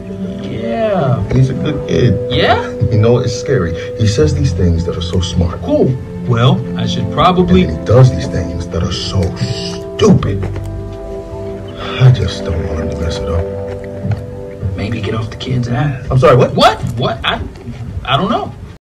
Yeah. He's a good kid. Yeah? You know, it's scary. He says these things that are so smart. Cool. Well, I should probably... And then he does these things that are so stupid. I just don't want him to mess it up. Maybe get off the kid's ass. I'm sorry, what? What? I don't know.